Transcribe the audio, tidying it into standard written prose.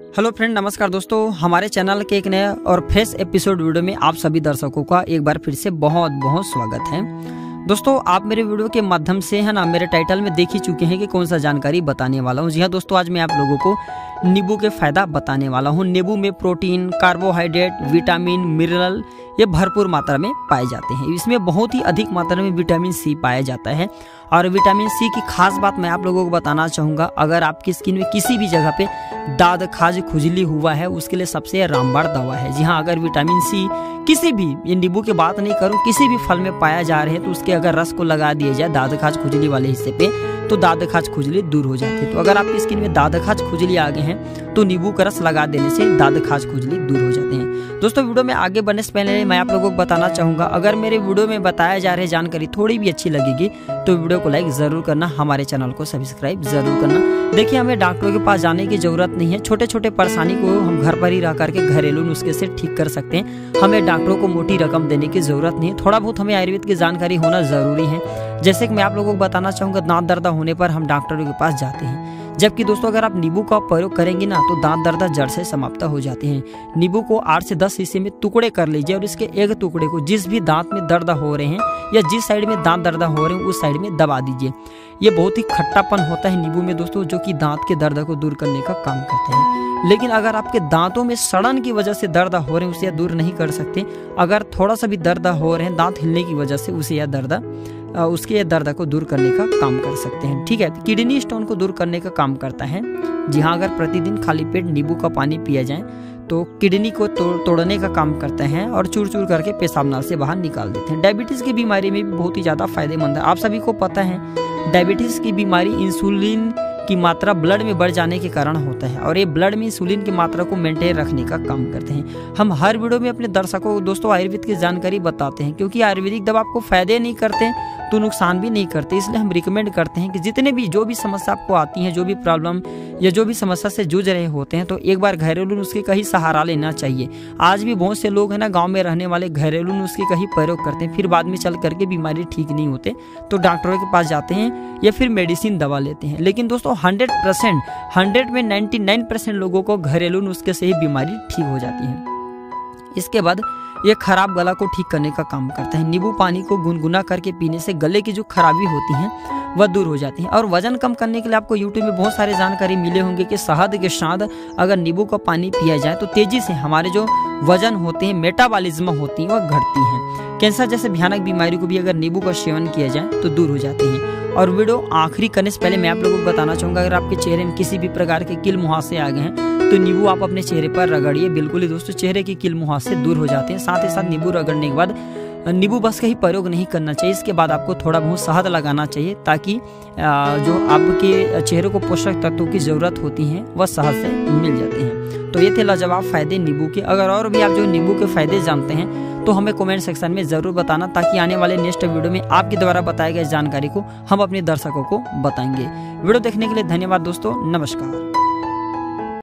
Hello friend, नमस्कार दोस्तों। हमारे चैनल के एक नया और फ्रेश एपिसोड वीडियो में आप सभी दर्शकों का एक बार फिर से बहुत बहुत स्वागत है। दोस्तों, आप मेरे वीडियो के माध्यम से है ना मेरे टाइटल में देख ही चुके हैं कि कौन सा जानकारी बताने वाला हूं। जी हाँ दोस्तों, आज मैं आप लोगों को नींबू के फायदा बताने वाला हूं। नींबू में प्रोटीन, कार्बोहाइड्रेट, विटामिन, मिनरल ये भरपूर मात्रा में पाए जाते हैं। इसमें बहुत ही अधिक मात्रा में विटामिन सी पाया जाता है। और विटामिन सी की खास बात मैं आप लोगों को बताना चाहूँगा, अगर आपकी स्किन में किसी भी जगह पे दाद, खाज, खुजली हुआ है, उसके लिए सबसे रामबाण दवा है। जी हाँ, अगर विटामिन सी किसी भी, ये नींबू की बात नहीं करूँ, किसी भी फल में पाया जा रहे हैं तो उसके अगर रस को लगा दिया जाए दाद, खाज, खुजली वाले हिस्से पे तो दाद, खाज, खुजली दूर हो जाती है। तो अगर आपकी स्किन में दाद, खाज, खुजली आ गए हैं तो नींबू का रस लगा देने से दाद, खाज, खुजली दूर हो जाते हैं। दोस्तों, वीडियो में आगे बढ़ने से पहले मैं आप लोगों को बताना चाहूँगा, अगर मेरे वीडियो में बताया जा रही जानकारी थोड़ी भी अच्छी लगेगी तो वीडियो को लाइक जरूर करना, हमारे चैनल को सब्सक्राइब जरूर करना। देखिए, हमें डॉक्टरों के पास जाने की जरूरत नहीं है। छोटे छोटे परेशानी को हम घर पर ही रह करके घरेलू नुस्खे से ठीक कर सकते हैं। हमें डॉक्टरों को मोटी रकम देने की जरूरत नहीं है। थोड़ा बहुत हमें आयुर्वेद की जानकारी होना जरूरी है। जैसे कि मैं आप लोगों को बताना चाहूँगा, दांत दर्द होने पर हम डॉक्टरों के पास जाते हैं। जबकि दोस्तों, अगर आप नींबू का प्रयोग करेंगे ना तो दांत दर्द जड़ से समाप्त हो जाते हैं। नींबू को 8 से 10 हिस्से में टुकड़े कर लीजिए और इसके एक टुकड़े को जिस भी दांत में दर्द हो रहे हैं या जिस साइड में दांत दर्द हो रहे हैं उस साइड में दबा दीजिए। ये बहुत ही खट्टापन होता है नींबू में दोस्तों, जो कि दांत के दर्द को दूर करने का काम करते हैं। लेकिन अगर आपके दांतों में सड़न की वजह से दर्द हो रहे हैं उसे दूर नहीं कर सकते। अगर थोड़ा सा भी दर्द हो रहे हैं दांत हिलने की वजह से उसे यह उसके दर्द को दूर करने का काम कर सकते हैं। ठीक है, किडनी स्टोन को दूर करने का काम करता है। जी हाँ, अगर प्रतिदिन खाली पेट नींबू का पानी पिया जाए तो किडनी को तोड़ने का काम करते हैं और चूर चूर करके पेशाब नाल से बाहर निकाल देते हैं। डायबिटीज की बीमारी में भी बहुत ही ज्यादा फायदेमंद है। आप सभी को पता है, डायबिटीज की बीमारी इंसुलिन की मात्रा ब्लड में बढ़ जाने के कारण होता है और ये ब्लड में इंसुलिन की मात्रा को मेंटेन रखने का काम करते हैं। हम हर वीडियो में अपने दर्शकों को दोस्तों आयुर्वेद की जानकारी बताते हैं, क्योंकि आयुर्वेदिक दवा आपको फायदे नहीं करते तो नुकसान भी नहीं करते। इसलिए हम रिकमेंड करते हैं कि जितने भी जो भी समस्या आपको आती है, जो भी प्रॉब्लम या जो भी समस्या से जूझ रहे होते हैं, तो एक बार घरेलू नुस्खे का ही सहारा लेना चाहिए। आज भी बहुत से लोग है ना गाँव में रहने वाले घरेलू नुस्खे का ही प्रयोग करते हैं, फिर बाद में चल करके बीमारी ठीक नहीं होते तो डॉक्टरों के पास जाते हैं या फिर मेडिसिन दवा लेते हैं। लेकिन दोस्तों 100 में 99% लोगों को घरेलू नुस्खे से ही बीमारी ठीक हो जाती है। इसके बाद ये खराब गला को ठीक करने का काम करता है। नींबू पानी को गुनगुना करके पीने से गले की जो खराबी होती है वह दूर हो जाती है। और वजन कम करने के लिए आपको यूट्यूब में बहुत सारे जानकारी मिले होंगे कि शहद के साथ अगर नींबू का पानी पिया जाए तो तेजी से हमारे जो वजन होते हैं, मेटाबॉलिज्म होती है, वह घटती हैं। कैंसर जैसे भयानक बीमारी को भी अगर नींबू का सेवन किया जाए तो दूर हो जाते हैं। और वीडियो आखिरी करने से पहले मैं आप लोगों को बताना चाहूँगा, अगर आपके चेहरे में किसी भी प्रकार के कील मुहासे आ गए हैं तो नींबू आप अपने चेहरे पर रगड़िए। बिल्कुल ही दोस्तों, चेहरे के कील मुहासे दूर हो जाते हैं। साथ ही साथ नींबू रगड़ने के बाद नींबू बस का ही प्रयोग नहीं करना चाहिए। इसके बाद आपको थोड़ा बहुत शहद लगाना चाहिए ताकि जो आपके चेहरे को पोषक तत्वों की जरूरत होती है वह शहद से मिल जाते हैं। तो ये थे लाजवाब फायदे नींबू के। अगर और भी आप जो नींबू के फायदे जानते हैं तो हमें कमेंट सेक्शन में जरूर बताना, ताकि आने वाले नेक्स्ट वीडियो में आपके द्वारा बताए गए जानकारी को हम अपने दर्शकों को बताएंगे। वीडियो देखने के लिए धन्यवाद दोस्तों, नमस्कार।